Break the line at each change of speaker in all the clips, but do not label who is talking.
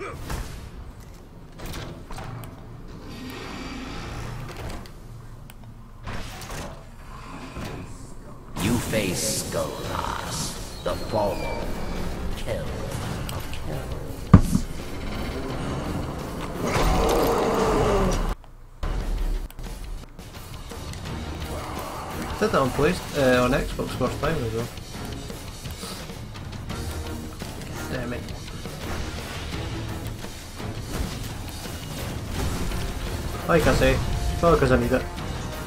You face Skolas, the formal kill of kills.
Did that on Xbox first time as well. Damn it. Like I say, probably because I need it.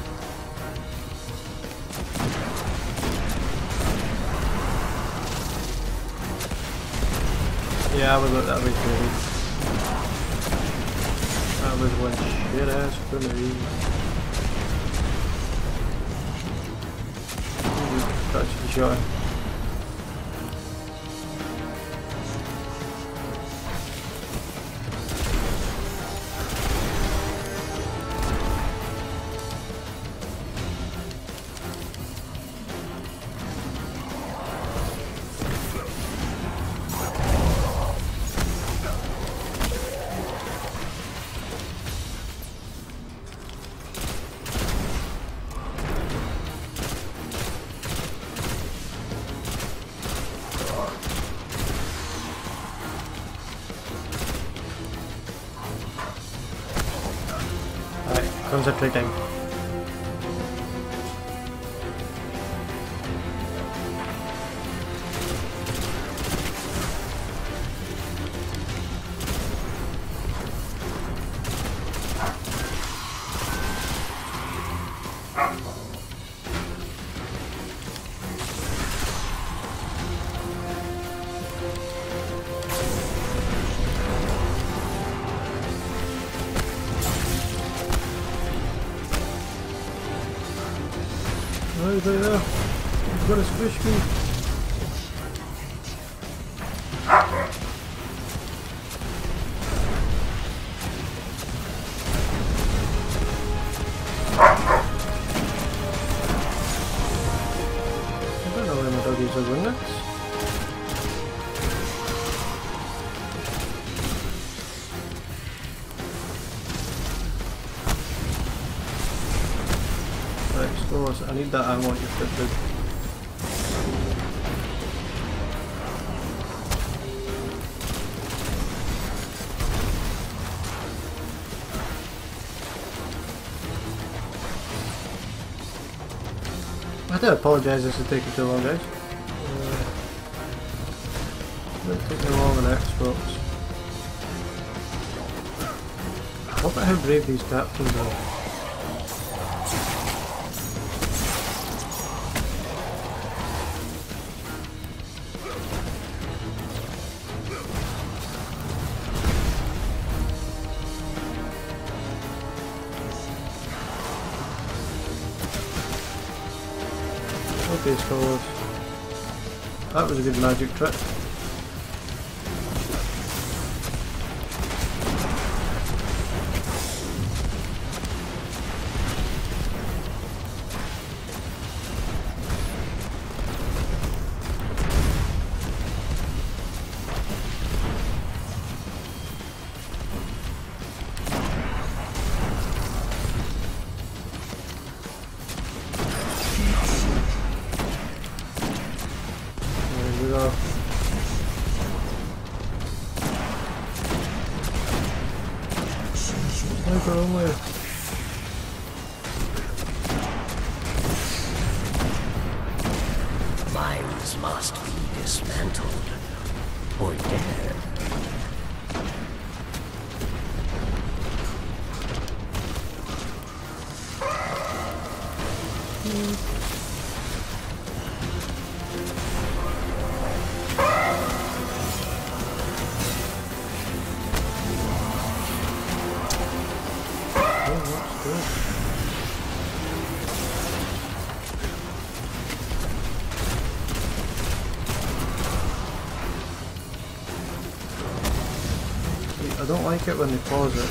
Yeah, that was good. That was one shit ass grenade. Touch the shot. Concentrating. Right there. He's gonna squish me. I don't know where my doggies are going next. Skolas, I need that ammo you fitted. I do apologise this is taking too long, guys. It took me long on Xbox. Look at how brave these captains are. Okay, Skolas. That was a good magic trick.
Minds must be dismantled or dead.
I don't like it when they pause it.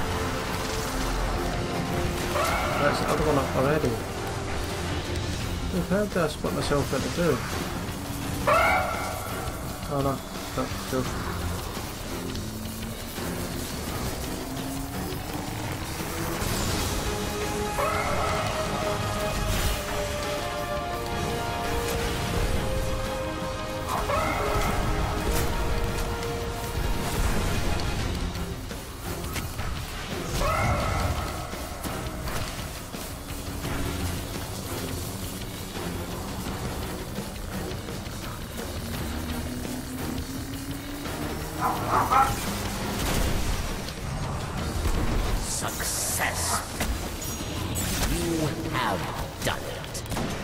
That's the other one up already. How did I split myself into two? Oh no, that's cool.
Success. You have done it.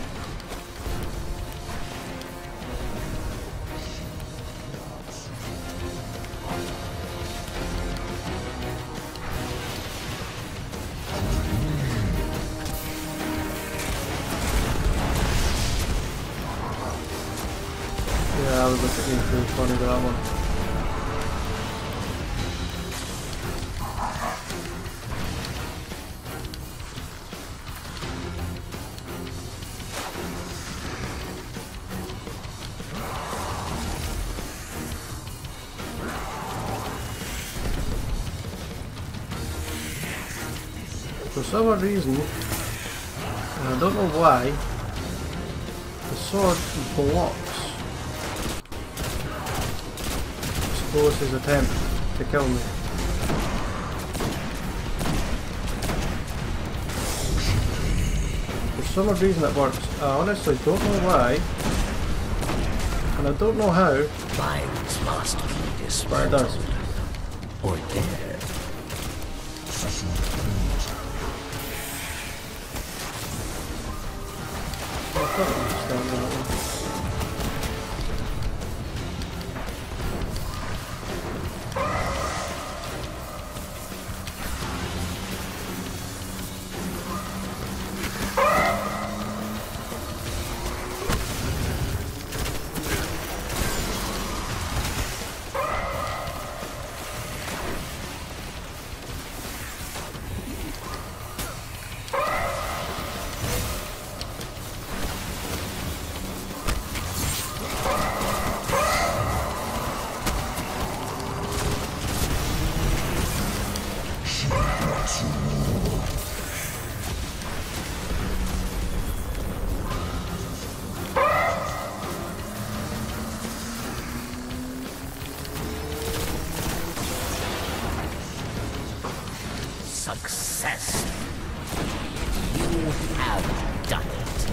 Yeah, I was looking at being funny with that one. For some reason, and I don't know why, the sword blocks Skolas' attempt to kill me. For some reason it works. I honestly don't know why, and I don't know how,
Minds must be
but it
dismantled.
does.
Or dead.
I don't understand that one.
Success. You have done it.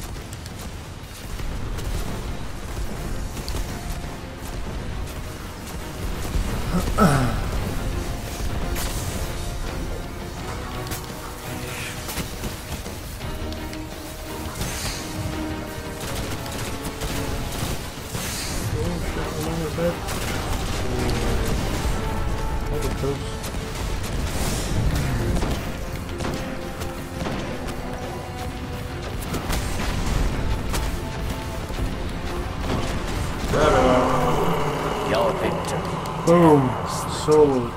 Your victory.
Boom! Soloed.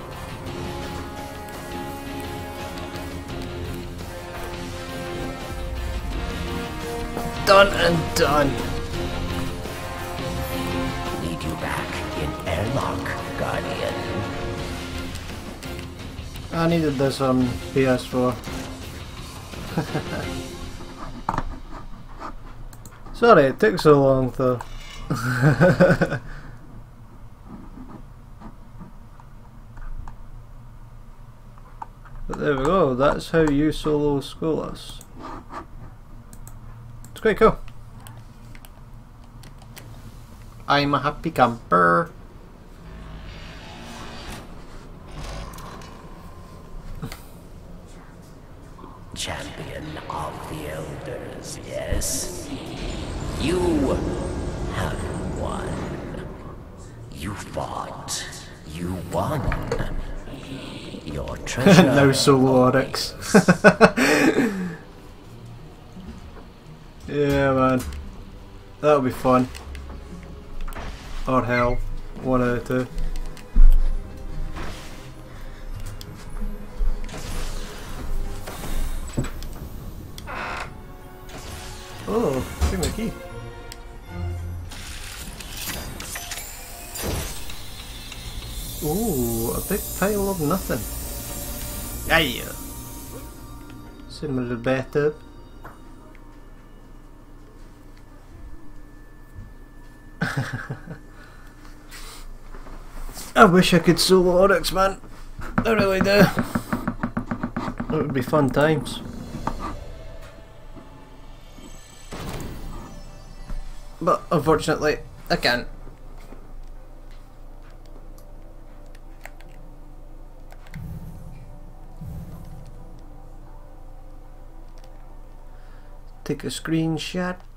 Done and done.
Need you back in airlock, Guardian.
I needed this on PS4. Sorry, it took so long though. But there we go, that's how you solo Skolas. It's quite cool. I'm a happy camper.
Champion of the Elders, yes? You have won. You fought. You won. Your treasure.
No solo Oryx. Yeah, man. That'll be fun. Or hell. One out of two. Oh, give me a key. Ooh, a big pile of nothing. Yeah. Similar bathtub. I wish I could solo Oryx, man. I really do. It would be fun times. But unfortunately, I can't. Take a screenshot.